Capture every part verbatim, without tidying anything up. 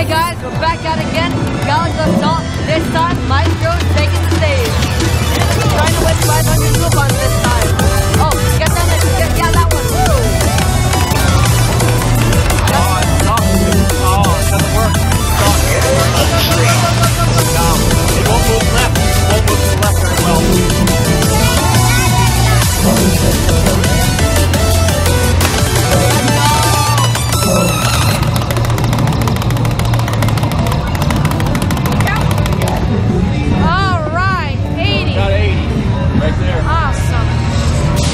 guys, we're back out again. Galaxy of Salt. This time, Maestro's taking the stage. He's trying to win five hundred coupons this time. Oh, get down there. Get, yeah, that one. Woo! Oh, it's not. Oh, it doesn't work. No, it won't move left. It won't move to the left very well. All right, eighty. Got eighty. Right there. Awesome.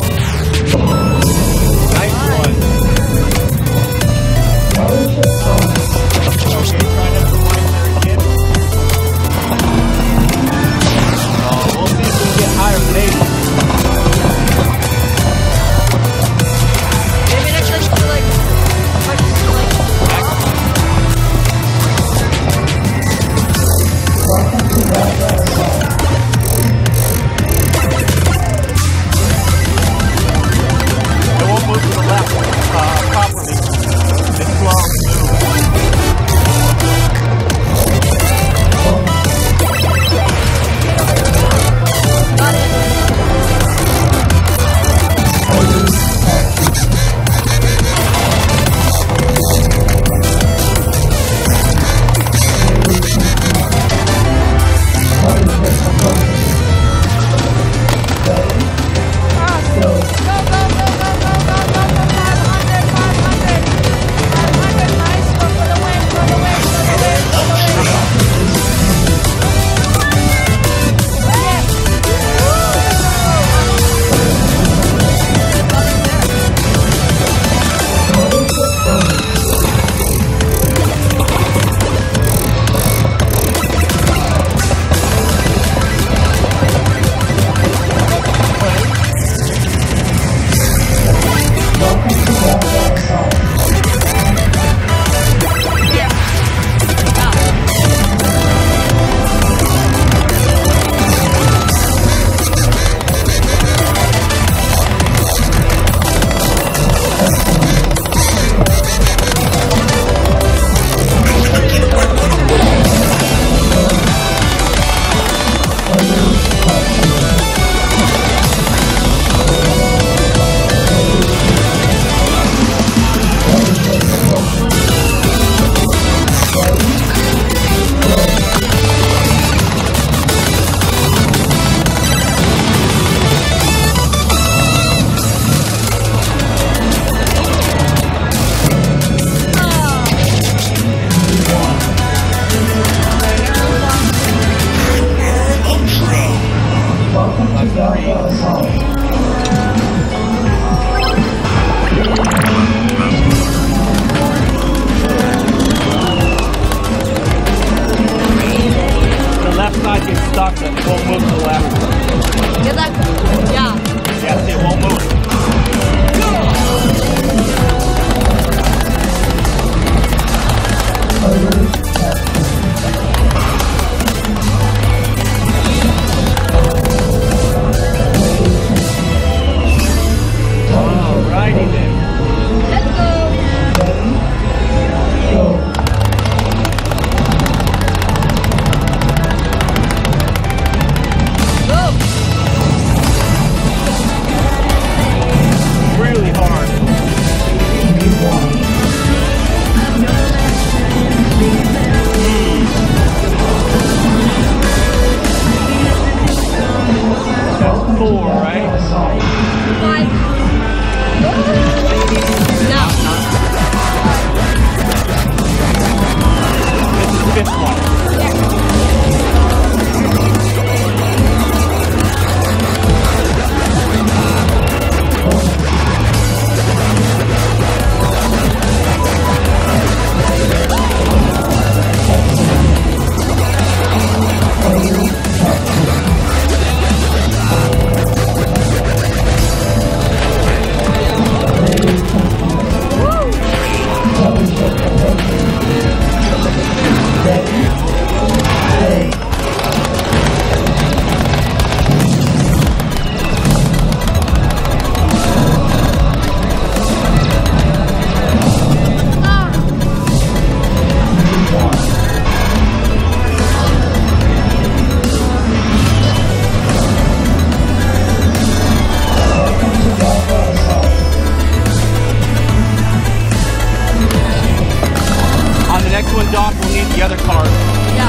Doc will need the other card. Yeah.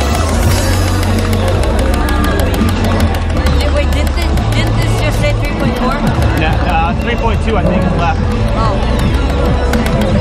Hey, wait, didn't this, didn't this just say three point four? Nah, uh, three point two I think is left. Oh.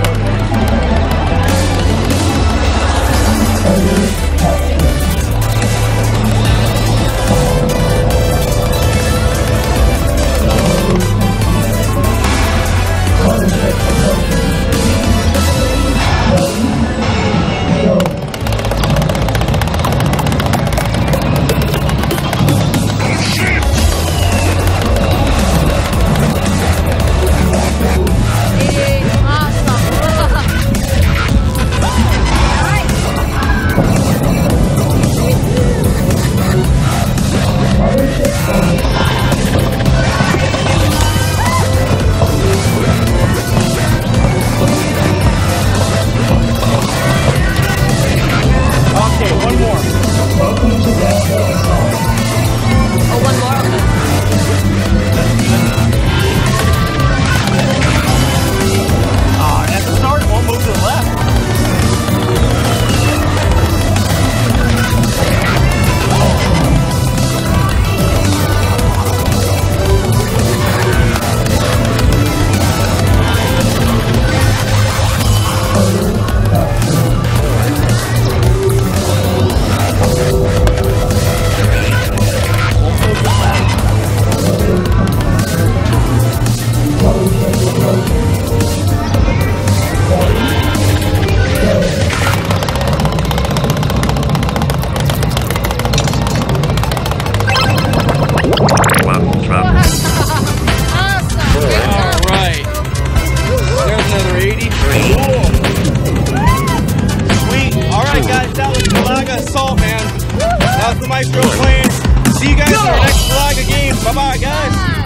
Assault, man. That was the Maestro Clan. See you guys in the next Galaga game. Bye-bye, guys.